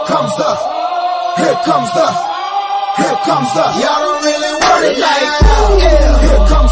comes the, y'all don't really want it like that. Yeah. Here comes